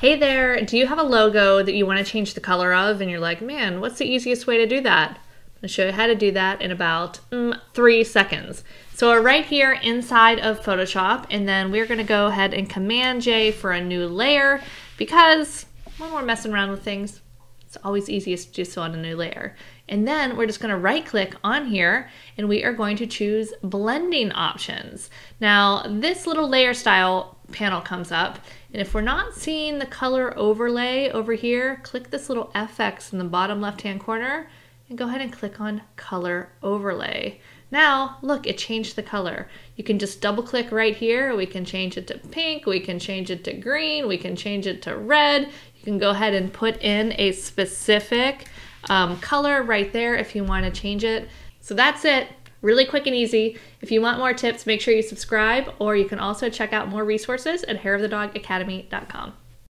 Hey there, do you have a logo that you want to change the color of and you're like, man, what's the easiest way to do that? I'm going to show you how to do that in about 3 seconds. So we're right here inside of Photoshop, and then we're going to go ahead and Command J for a new layer, because when we're messing around with things, it's always easiest to do so on a new layer. And then we're just going to right click on here and we are going to choose blending options. Now this little layer style panel comes up, and if we're not seeing the color overlay over here, click this little FX in the bottom left hand corner and go ahead and click on color overlay. Now look, it changed the color. You can just double click right here. We can change it to pink, we can change it to green, we can change it to red. You can go ahead and put in a specific color right there if you want to change it. So that's it. Really quick and easy. If you want more tips, make sure you subscribe, or you can also check out more resources at hairofthedogacademy.com.